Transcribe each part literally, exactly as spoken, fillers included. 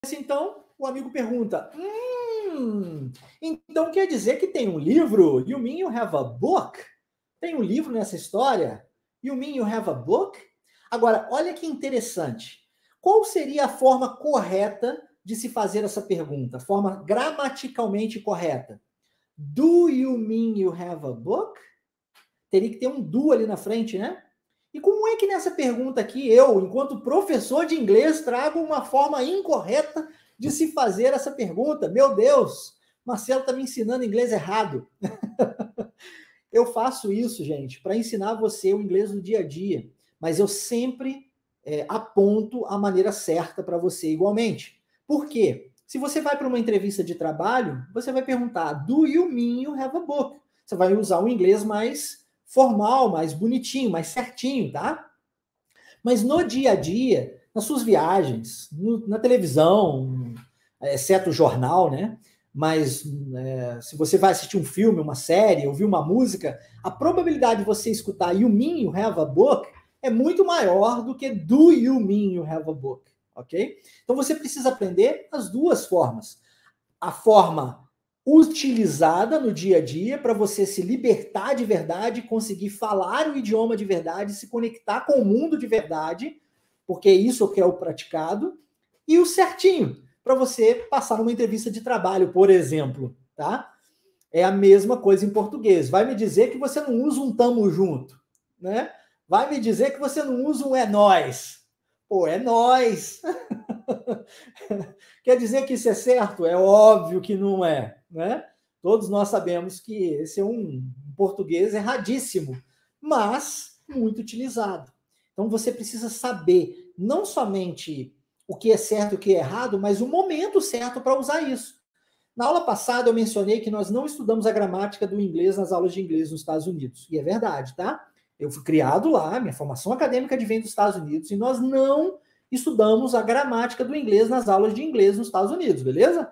Então, o amigo pergunta, hum, então quer dizer que tem um livro? You mean you have a book? Tem um livro nessa história? You mean you have a book? Agora, olha que interessante. Qual seria a forma correta de se fazer essa pergunta? Forma gramaticalmente correta. Do you mean you have a book? Teria que ter um do ali na frente, né? E como é que nessa pergunta aqui, eu, enquanto professor de inglês, trago uma forma incorreta de se fazer essa pergunta? Meu Deus, Marcelo está me ensinando inglês errado. Eu faço isso, gente, para ensinar você o inglês do dia a dia, mas eu sempre é, aponto a maneira certa para você igualmente. Por quê? Se você vai para uma entrevista de trabalho, você vai perguntar, do you mean you have a book? Você vai usar o inglês mais formal, mais bonitinho, mais certinho, tá? Mas no dia a dia, nas suas viagens, no, na televisão, exceto o jornal, né? Mas é, se você vai assistir um filme, uma série, ouvir uma música, a probabilidade de você escutar you mean you have a book é muito maior do que do you mean you have a book, ok? Então você precisa aprender as duas formas. A forma utilizada no dia a dia para você se libertar de verdade, conseguir falar o idioma de verdade, se conectar com o mundo de verdade, porque é isso que é o praticado, e o certinho, para você passar numa entrevista de trabalho, por exemplo, tá? É a mesma coisa em português. Vai me dizer que você não usa um tamo junto, né? Vai me dizer que você não usa um é nóis. Pô, é nóis. Quer dizer que isso é certo? É óbvio que não é, né? Todos nós sabemos que esse é um português erradíssimo, mas muito utilizado. Então você precisa saber não somente o que é certo e o que é errado, mas o momento certo para usar isso. Na aula passada eu mencionei que nós não estudamos a gramática do inglês nas aulas de inglês nos Estados Unidos. E é verdade, tá? Eu fui criado lá, minha formação acadêmica vem dos Estados Unidos, e nós não estudamos a gramática do inglês nas aulas de inglês nos Estados Unidos, beleza?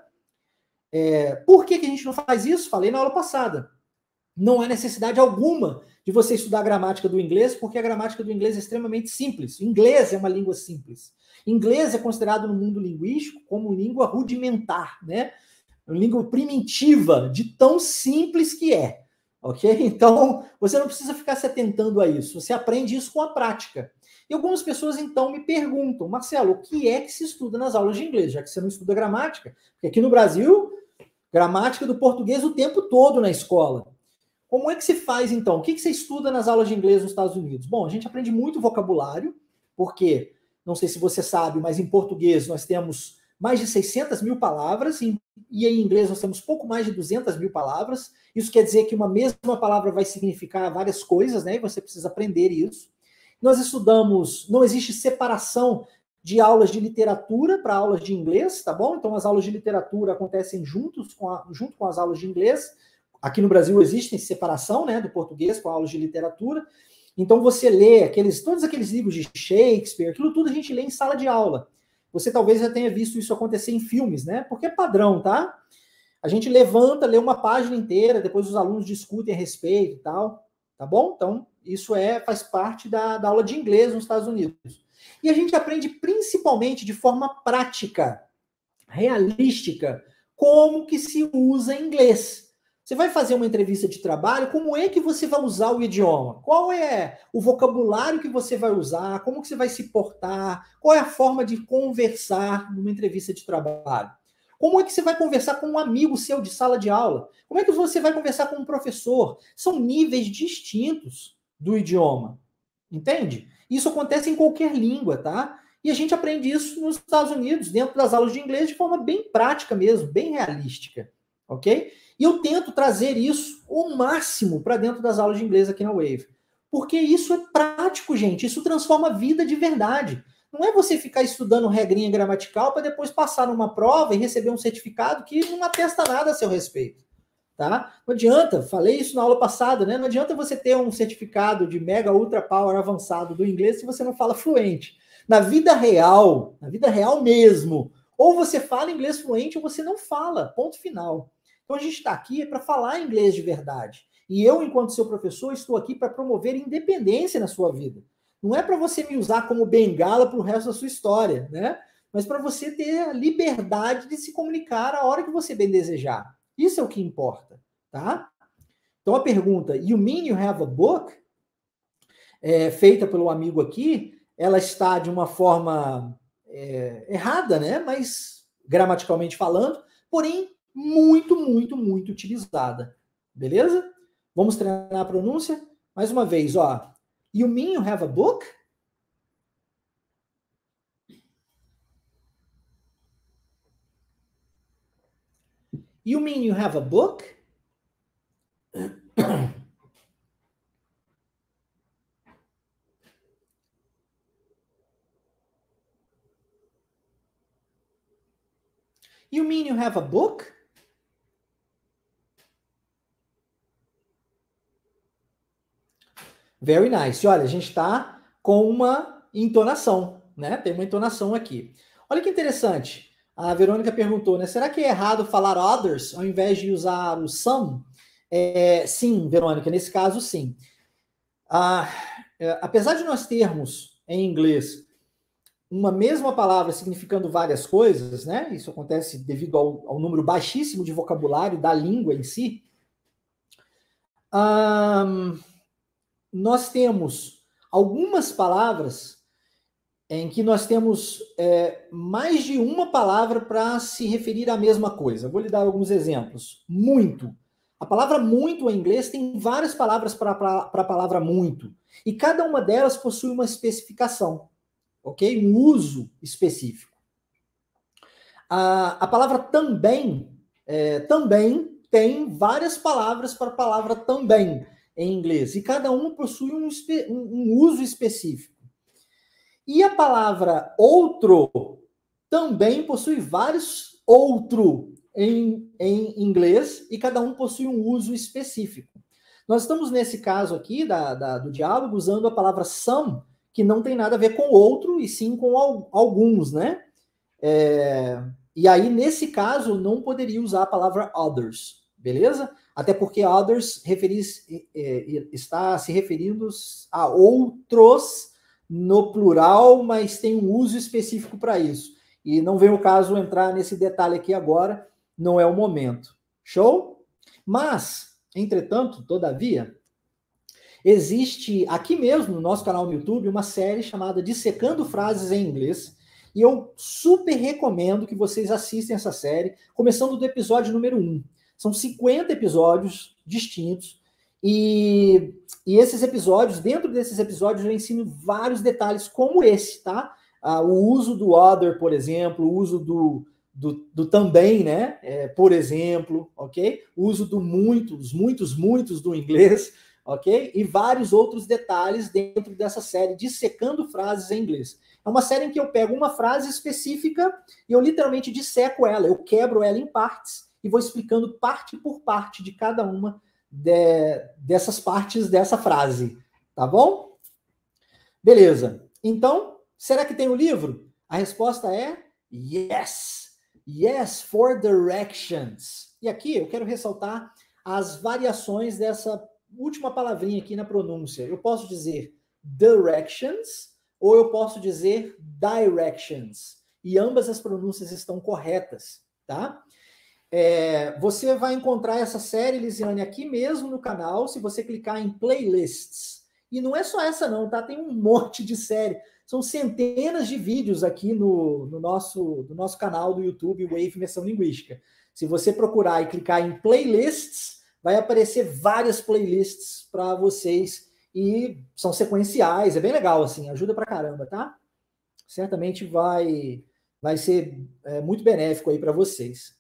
É, por que, que a gente não faz isso? Falei na aula passada. Não há necessidade alguma de você estudar a gramática do inglês, porque a gramática do inglês é extremamente simples. O inglês é uma língua simples. Inglês é considerado no mundo linguístico como língua rudimentar, né? Uma língua primitiva, de tão simples que é. Ok? Então, você não precisa ficar se atentando a isso. Você aprende isso com a prática. E algumas pessoas, então, me perguntam, Marcelo, o que é que se estuda nas aulas de inglês, já que você não estuda gramática? Porque aqui no Brasil, gramática do português o tempo todo na escola. Como é que se faz, então? O que você estuda nas aulas de inglês nos Estados Unidos? Bom, a gente aprende muito vocabulário, porque, não sei se você sabe, mas em português nós temos mais de seiscentas mil palavras, e em inglês nós temos pouco mais de duzentas mil palavras. Isso quer dizer que uma mesma palavra vai significar várias coisas, né? E você precisa aprender isso. Nós estudamos, não existe separação de aulas de literatura para aulas de inglês, tá bom? Então as aulas de literatura acontecem juntos com a, junto com as aulas de inglês. Aqui no Brasil existe separação, né, do português com aulas de literatura. Então você lê aqueles, todos aqueles livros de Shakespeare, aquilo tudo a gente lê em sala de aula. Você talvez já tenha visto isso acontecer em filmes, né? Porque é padrão, tá? A gente levanta, lê uma página inteira, depois os alunos discutem a respeito e tal, tá bom? Então, isso é, faz parte da, da aula de inglês nos Estados Unidos. E a gente aprende principalmente de forma prática, realística, como que se usa inglês. Você vai fazer uma entrevista de trabalho, como é que você vai usar o idioma? Qual é o vocabulário que você vai usar? Como que você vai se portar? Qual é a forma de conversar numa entrevista de trabalho? Como é que você vai conversar com um amigo seu de sala de aula? Como é que você vai conversar com um professor? São níveis distintos do idioma, entende? Isso acontece em qualquer língua, tá? E a gente aprende isso nos Estados Unidos, dentro das aulas de inglês, de forma bem prática mesmo, bem realística, ok? E eu tento trazer isso o máximo para dentro das aulas de inglês aqui na Wave. Porque isso é prático, gente. Isso transforma a vida de verdade. Não é você ficar estudando regrinha gramatical para depois passar numa prova e receber um certificado que não atesta nada a seu respeito. Tá? Não adianta, falei isso na aula passada, né? Não adianta você ter um certificado de Mega Ultra Power avançado do inglês se você não fala fluente. Na vida real, na vida real mesmo, ou você fala inglês fluente ou você não fala, ponto final. Então a gente está aqui para falar inglês de verdade. E eu, enquanto seu professor, estou aqui para promover independência na sua vida. Não é para você me usar como bengala para o resto da sua história, né? mas para você ter a liberdade de se comunicar a hora que você bem desejar. Isso é o que importa, tá? Então a pergunta, you mean you have a book? É, feita pelo amigo aqui, ela está de uma forma é, errada, né? Mas gramaticalmente falando, porém muito, muito, muito utilizada. Beleza? Vamos treinar a pronúncia? Mais uma vez, ó. You mean you have a book? You mean you have a book? You mean you have a book? Very nice. Olha, a gente está com uma entonação, né? Tem uma entonação aqui. Olha que interessante. A Verônica perguntou, né? Será que é errado falar others ao invés de usar o some? É, sim, Verônica, nesse caso, sim. Ah, é, apesar de nós termos em inglês uma mesma palavra significando várias coisas, né? Isso acontece devido ao, ao número baixíssimo de vocabulário da língua em si. Um, nós temos algumas palavras em que nós temos é, mais de uma palavra para se referir à mesma coisa. Vou lhe dar alguns exemplos. Muito. A palavra muito em inglês tem várias palavras para a palavra muito. E cada uma delas possui uma especificação, ok? Um uso específico. A, a palavra também, é, também tem várias palavras para a palavra também em inglês. E cada uma possui um, um, um uso específico. E a palavra outro também possui vários outro em, em inglês e cada um possui um uso específico. Nós estamos nesse caso aqui da, da, do diálogo usando a palavra some, que não tem nada a ver com outro e sim com al, alguns, né? É, e aí, nesse caso, não poderia usar a palavra others, beleza? Até porque others referir, é, está se referindo a outros no plural, mas tem um uso específico para isso. E não vem o caso entrar nesse detalhe aqui agora, não é o momento. Show? Mas, entretanto, todavia, existe aqui mesmo no nosso canal no YouTube uma série chamada Dissecando Frases em Inglês, e eu super recomendo que vocês assistam essa série, começando do episódio número um. São cinquenta episódios distintos, e, e esses episódios, dentro desses episódios, eu ensino vários detalhes como esse, tá? Ah, o uso do other, por exemplo, o uso do, do, do também, né? É, por exemplo, ok? O uso do muitos, muitos, muitos do inglês, ok? E vários outros detalhes dentro dessa série, Dissecando Frases em Inglês. É uma série em que eu pego uma frase específica e eu literalmente disseco ela, eu quebro ela em partes e vou explicando parte por parte de cada uma de, dessas partes dessa frase, tá bom? Beleza. Então, será que tem o livro? A resposta é yes. Yes, for directions. E aqui eu quero ressaltar as variações dessa última palavrinha aqui na pronúncia. Eu posso dizer directions ou eu posso dizer directions. E ambas as pronúncias estão corretas, tá? É, você vai encontrar essa série, Lisiane, aqui mesmo no canal, se você clicar em playlists. E não é só essa não, tá? Tem um monte de série. São centenas de vídeos aqui no, no, nosso, no nosso canal do YouTube, Wave Imersão Linguística. Se você procurar e clicar em playlists, vai aparecer várias playlists para vocês e são sequenciais, é bem legal, assim, ajuda pra caramba, tá? Certamente vai, vai ser é, muito benéfico aí para vocês.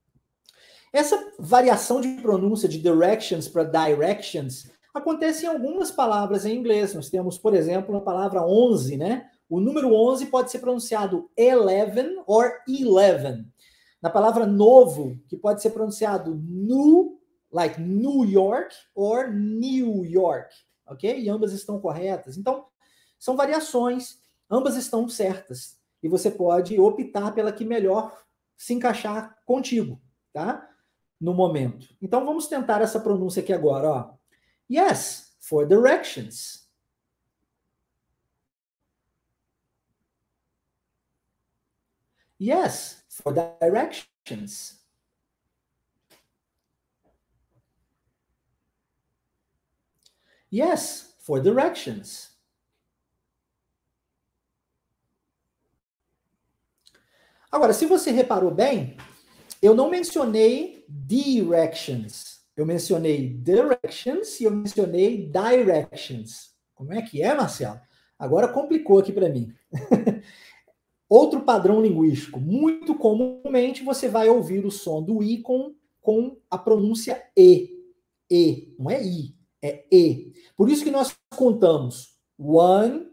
Essa variação de pronúncia de directions para directions acontece em algumas palavras em inglês. Nós temos, por exemplo, a palavra onze, né? O número onze pode ser pronunciado eleven or eleven. Na palavra novo, que pode ser pronunciado new, like New York, or New York, ok? E ambas estão corretas. Então, são variações, ambas estão certas. E você pode optar pela que melhor se encaixar contigo, tá? No momento. Então, vamos tentar essa pronúncia aqui agora, ó. Yes, for directions. Yes, for directions. Yes, for directions. Agora, se você reparou bem, eu não mencionei directions. Eu mencionei directions e eu mencionei directions. Como é que é, Marcelo? Agora complicou aqui para mim. Outro padrão linguístico. Muito comumente você vai ouvir o som do I com, com a pronúncia E. E. Não é I, é E. Por isso que nós contamos one,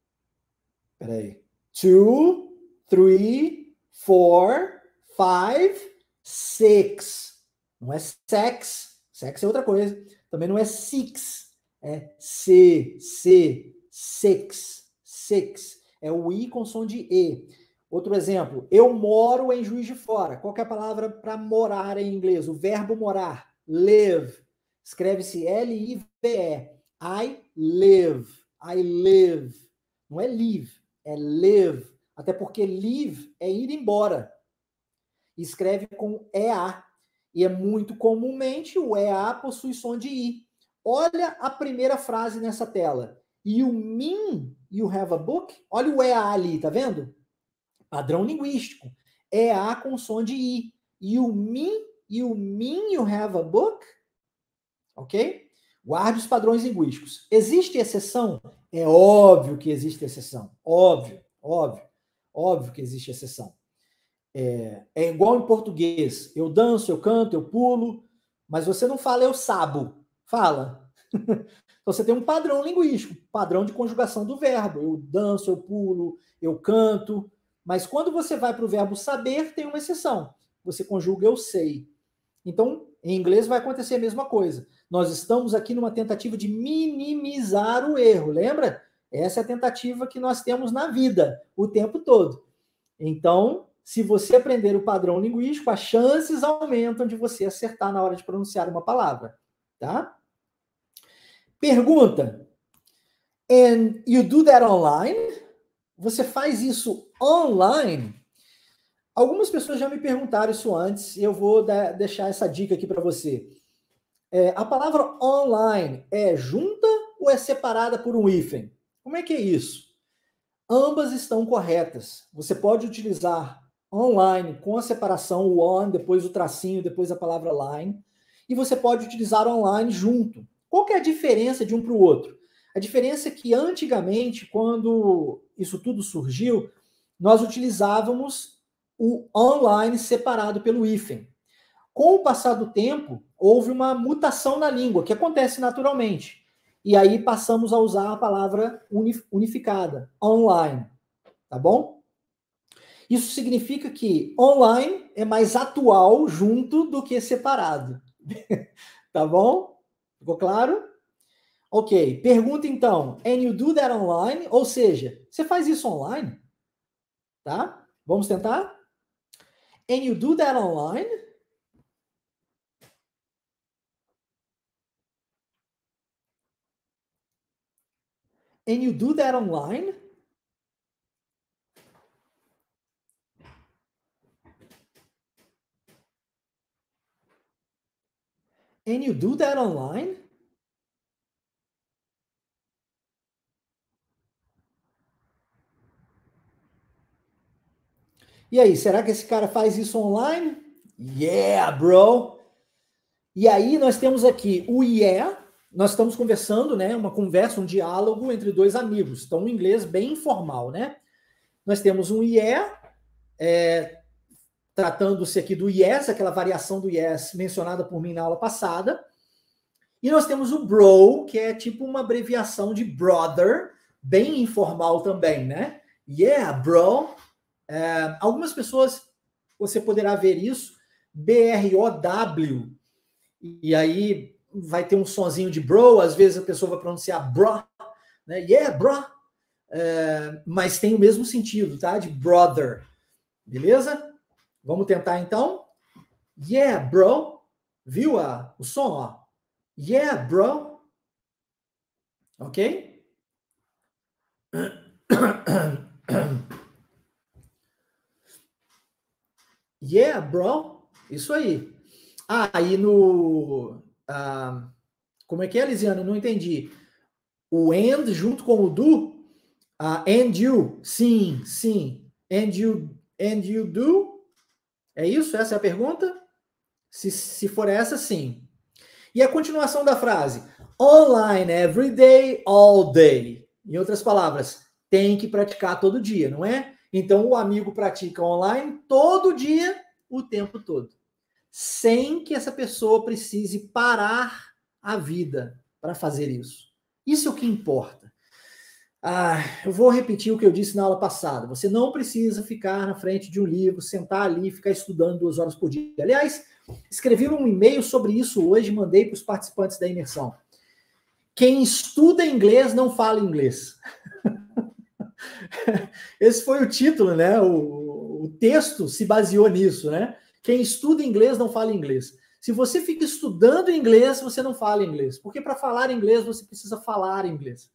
peraí, two, three, four, five, six. Não é sex. Sex é outra coisa. Também não é six. É C, C, six, six. É o I com som de E. Outro exemplo, eu moro em Juiz de Fora. Qual que é a palavra para morar em inglês? O verbo morar. Live. Escreve-se L I V E. I live. I live. Não é live, é live. Até porque live é ir embora. Escreve com E A. E é muito comumente o E A possui som de I. Olha a primeira frase nessa tela. You mean you have a book? Olha o E A ali, tá vendo? Padrão linguístico. E A com som de I. You mean, you mean you have a book? Ok? Guarde os padrões linguísticos. Existe exceção? É óbvio que existe exceção. Óbvio, óbvio. Óbvio que existe exceção. É, é igual em português. Eu danço, eu canto, eu pulo, mas você não fala eu sabo. Fala. Então você tem um padrão linguístico, padrão de conjugação do verbo. Eu danço, eu pulo, eu canto. Mas quando você vai para o verbo saber, tem uma exceção. Você conjuga eu sei. Então, em inglês vai acontecer a mesma coisa. Nós estamos aqui numa tentativa de minimizar o erro, lembra? Essa é a tentativa que nós temos na vida, o tempo todo. Então, se você aprender o padrão linguístico, as chances aumentam de você acertar na hora de pronunciar uma palavra, tá? Pergunta. And you do that online? Você faz isso online? Algumas pessoas já me perguntaram isso antes e eu vou dar, deixar essa dica aqui para você. É, a palavra online é junta ou é separada por um hífen? Como é que é isso? Ambas estão corretas. Você pode utilizar online com a separação, o on, depois o tracinho, depois a palavra line. E você pode utilizar online junto. Qual que é a diferença de um para o outro? A diferença é que antigamente, quando isso tudo surgiu, nós utilizávamos o online separado pelo hífen. Com o passar do tempo, houve uma mutação na língua, que acontece naturalmente. E aí passamos a usar a palavra unificada, online. Tá bom? Isso significa que online é mais atual junto do que separado. Tá bom? Ficou claro? Ok. Pergunta então, and you do that online? Ou seja, você faz isso online? Tá? Vamos tentar? And you do that online? And you do that online? And you do that online? E aí, será que esse cara faz isso online? Yeah, bro! E aí nós temos aqui o yeah, nós estamos conversando, né? Uma conversa, um diálogo entre dois amigos. Então, um inglês bem informal, né? Nós temos um yeah, é, tratando-se aqui do yes, aquela variação do yes mencionada por mim na aula passada. E nós temos o bro, que é tipo uma abreviação de brother, bem informal também, né? Yeah, bro. É, algumas pessoas, você poderá ver isso, B R O W, e aí vai ter um sonzinho de bro, às vezes a pessoa vai pronunciar bro, né? Yeah, bro. É, mas tem o mesmo sentido, tá? De brother. Beleza? Vamos tentar então? Yeah, bro. Viu a, o som, ó? Yeah, bro. Ok? Yeah, bro. Isso aí. Ah, aí no... Ah, como é que é, Lisiana? Não entendi. O and junto com o do? Ah, and you. Sim, sim. And you, and you do? É isso? Essa é a pergunta? Se, se for essa, sim. E a continuação da frase? Online, every day, all day. Em outras palavras, tem que praticar todo dia, não é? Então, o amigo pratica online todo dia, o tempo todo. Sem que essa pessoa precise parar a vida para fazer isso. Isso é o que importa. Ah, eu vou repetir o que eu disse na aula passada. Você não precisa ficar na frente de um livro, sentar ali e ficar estudando duas horas por dia. Aliás, escrevi um e-mail sobre isso hoje, mandei para os participantes da imersão. Quem estuda inglês não fala inglês. Esse foi o título, né? O, o texto se baseou nisso, né? Quem estuda inglês não fala inglês. Se você fica estudando inglês, você não fala inglês. Porque para falar inglês, você precisa falar inglês.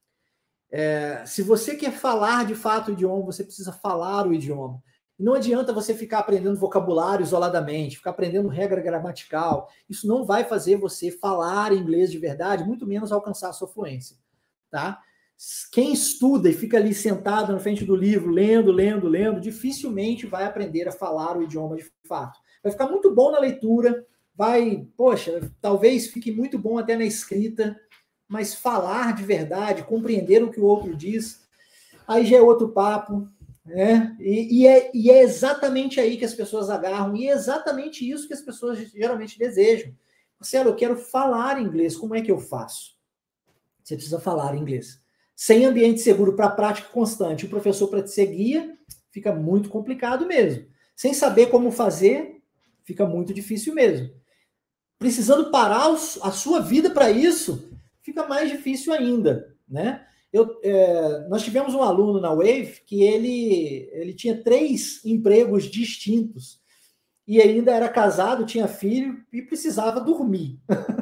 É, se você quer falar de fato o idioma, você precisa falar o idioma. Não adianta você ficar aprendendo vocabulário isoladamente, ficar aprendendo regra gramatical. Isso não vai fazer você falar inglês de verdade, muito menos alcançar a sua fluência, tá? Quem estuda e fica ali sentado na frente do livro, lendo, lendo, lendo, dificilmente vai aprender a falar o idioma de fato. Vai ficar muito bom na leitura, vai, poxa, talvez fique muito bom até na escrita, mas falar de verdade, compreender o que o outro diz, aí já é outro papo, né? E, e, é, e é exatamente aí que as pessoas agarram, e é exatamente isso que as pessoas geralmente desejam. Marcelo, eu quero falar inglês, como é que eu faço? Você precisa falar inglês. Sem ambiente seguro para prática constante, o professor para te seguir, fica muito complicado mesmo. Sem saber como fazer, fica muito difícil mesmo. Precisando parar a sua vida para isso, fica mais difícil ainda, né? Eu, é, nós tivemos um aluno na Wave que ele, ele tinha três empregos distintos e ainda era casado, tinha filho e precisava dormir.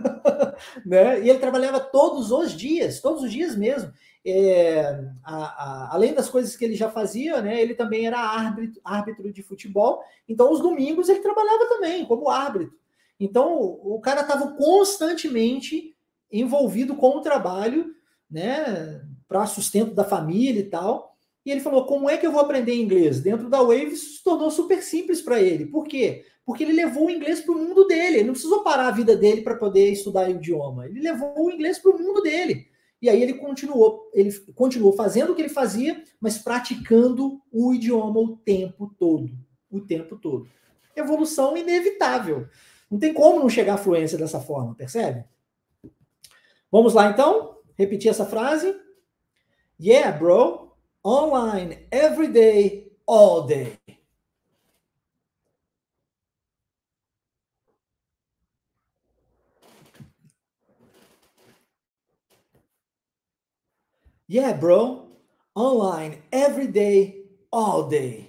Né? E ele trabalhava todos os dias, todos os dias mesmo. É, a, a, além das coisas que ele já fazia, né, ele também era árbitro, árbitro de futebol, então os domingos ele trabalhava também como árbitro. Então o cara estava constantemente envolvido com o trabalho, né, para sustento da família e tal. E ele falou: como é que eu vou aprender inglês? Dentro da Wave isso se tornou super simples para ele. Por quê? Porque ele levou o inglês para o mundo dele. Ele não precisou parar a vida dele para poder estudar o idioma. Ele levou o inglês para o mundo dele. E aí ele continuou, ele continuou fazendo o que ele fazia, mas praticando o idioma o tempo todo. O tempo todo. Evolução inevitável. Não tem como não chegar à fluência dessa forma, percebe? Vamos lá, então? Repetir essa frase. Yeah, bro. Online, every day, all day. Yeah, bro. Online, every day, all day.